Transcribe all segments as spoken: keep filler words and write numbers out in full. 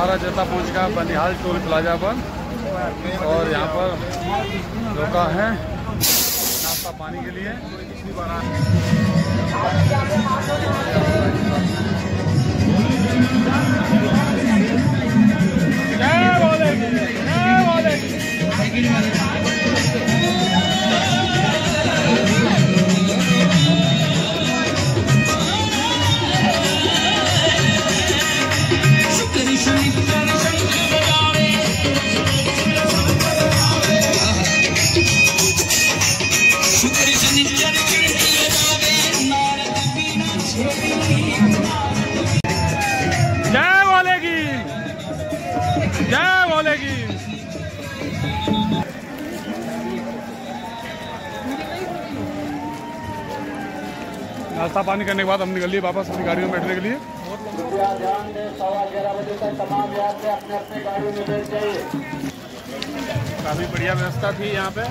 हमारा जैसा पहुंच गया बनिहाल टोल प्लाजा पर और यहाँ पर रुका है नाश्ता पानी के लिए। नाश्ता पानी करने के बाद हम निकल लिए वापस अपनी गाड़ी में बैठने के लिए। ध्यान दें, सवा ग्यारह बजे तक तमाम यात्री अपने अपने गाड़ी में बैठ जाइए। काफी बढ़िया व्यवस्था थी यहाँ पे।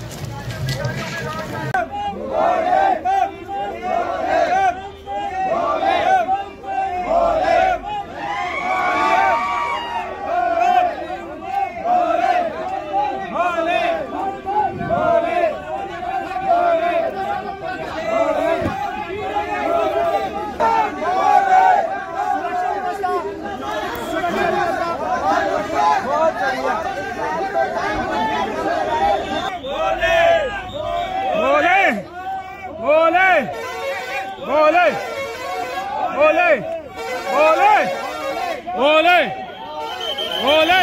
बोले बोले बोले बोले बोले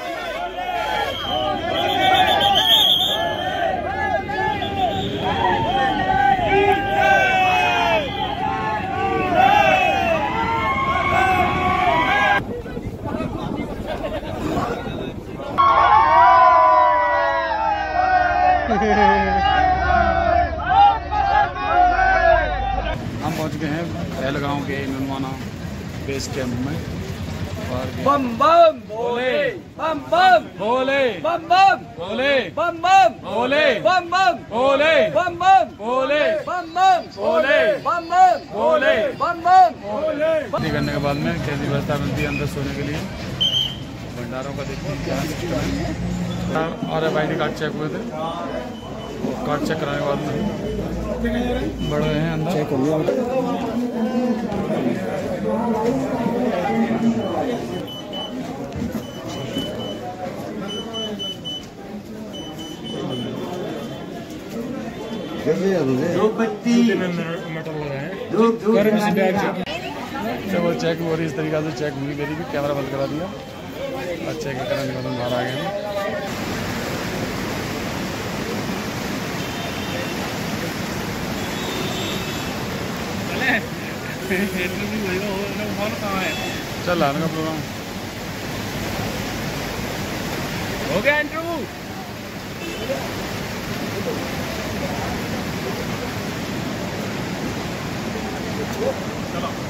हम पहुंच गए हैं पहलगांव के नुनवाना बेस कैंप में। बम बम भोले बम बम भोले बम बम भोले बम बम भोले बम बम भोले बम बम भोले बम बम भोले बम बम भोले बम बम भोले। पार्टी करने के बाद में कैसी व्यवस्था मिलती है अंदर सोने के लिए। भंडारों का देखते हैं क्या सिस्टम है। R F I D card check हुए थे, कार्ड चेक कराने के बाद में बड़े हैं अंदर चेक हो गया। वो चेक हो रही इस तरीके से चेक हुई मेरी भी। कैमरा बंद करा दिया और चेक कराने के बाद बाहर आ गए हैं। चल रहा है प्रोग्राम हो गया इंटरव्यू। चलो।